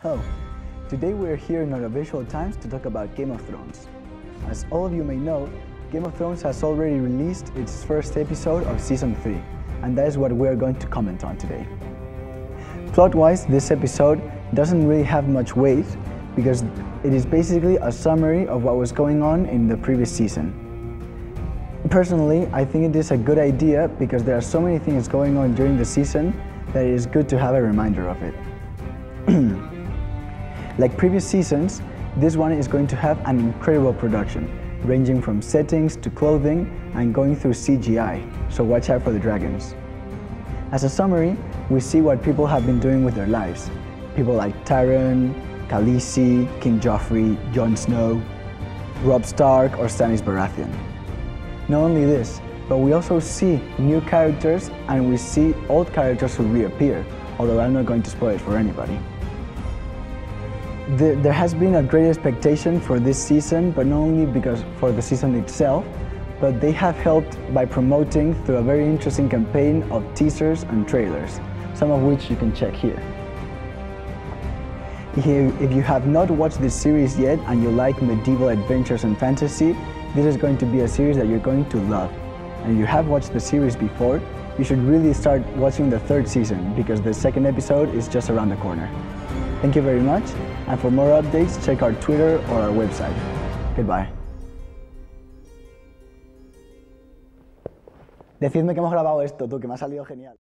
Hello. Today we're here in Audiovisual Times to talk about Game of Thrones. As all of you may know, Game of Thrones has already released its first episode of Season 3, and that is what we're going to comment on today. Plot-wise, this episode doesn't really have much weight because it is basically a summary of what was going on in the previous season. Personally, I think it is a good idea because there are so many things going on during the season that it is good to have a reminder of it. Like previous seasons, this one is going to have an incredible production, ranging from settings to clothing and going through CGI, so watch out for the dragons. As a summary, we see what people have been doing with their lives. People like Tyrion, Khaleesi, King Joffrey, Jon Snow, Robb Stark or Stannis Baratheon. Not only this, but we also see new characters and we see old characters who reappear, although I'm not going to spoil it for anybody. There has been a great expectation for this season, but not only because for the season itself, but they have helped by promoting through a very interesting campaign of teasers and trailers, some of which you can check here. If you have not watched this series yet and you like medieval adventures and fantasy, this is going to be a series that you're going to love. And if you have watched the series before, you should really start watching the third season because the second episode is just around the corner. Thank you very much, and for more updates, check our Twitter or our website. Goodbye. Decidme que hemos grabado esto, tú, que me ha salido genial.